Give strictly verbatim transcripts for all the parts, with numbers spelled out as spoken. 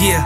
Yeah.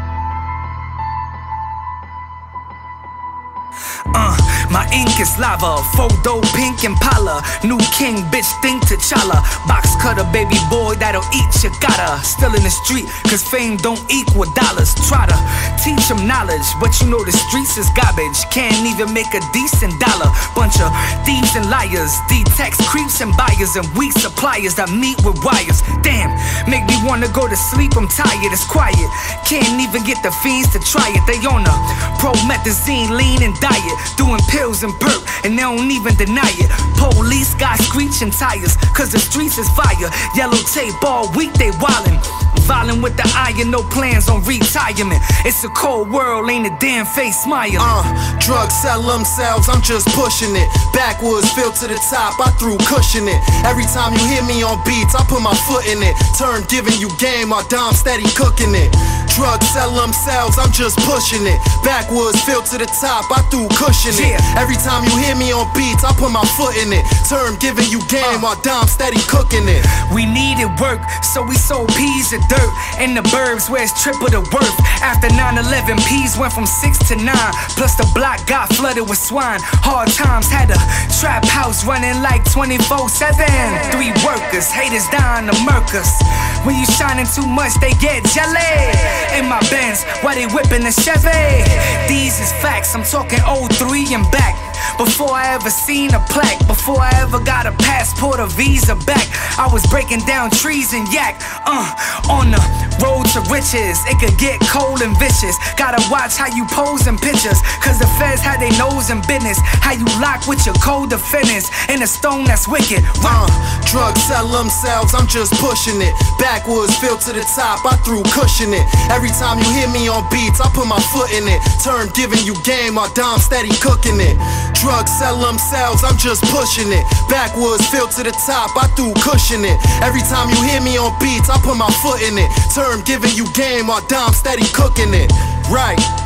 Uh, my ink is lava, photo pink Impala. New king, bitch, think T'Challa. Box cutter, baby boy, that'll eat you gotta. Still in the street, cause fame don't equal dollars. Try to teach them knowledge, but you know the streets is garbage. Can't even make a decent dollar. Bunch of thieves and liars, D-Tex creeps and buyers, and weak suppliers that meet with wires. Damn, make me wanna go to sleep, I'm tired, it's quiet. Can't even get the fiends to try it. They on a promethazine, lean and diet, doing pills and perp, and they don't even deny it. Police got screeching tires, cause the streets is fire. Yellow tape all week, they wildin'. Violent with the iron, no plans on retirement. It's a cold world, ain't a damn face smiling. Uh, drugs sell themselves, I'm just pushing it. Backwoods, filled to the top, I threw cushion it. Every time you hear me on beats, I put my foot in it. Turn giving you game, my dime steady cooking it. Drugs sell themselves, I'm just pushing it. Backwoods, filled to the top, I threw cushion it. Yeah. Every time you hear me on beats, I put my foot in it. Turn giving you game, my dime steady cooking it. We needed work, so we sold peas and dirt in the burbs where it's triple the worth. After nine eleven, peas went from six to nine. Plus the block got flooded with swine. Hard times had a trap house running like twenty-four seven. Three workers, haters dying to murk us. When you shining too much, they get jelly. In my Benz, why they whipping the Chevy? These is facts, I'm talking oh three and back. Before I ever seen a plaque, before I ever got a passport or visa back, I was breaking down trees and yak. Uh, on the road to riches, it could get cold and vicious. Gotta watch how you pose in pictures, cause the feds had their nose in business. How you lock with your co-defendants in a stone that's wicked. Uh, drugs sell themselves, I'm just pushing it. Backwoods, filled to the top, I threw cushion it. Every time you hear me on beats, I put my foot in it. Turn giving you game, my dime steady cooking it. Drugs sell themselves, I'm just pushing it. Backwoods, filled to the top, I threw cushion it. Every time you hear me on beats, I put my foot in it. Turn giving you game, my dime steady cooking it. Right.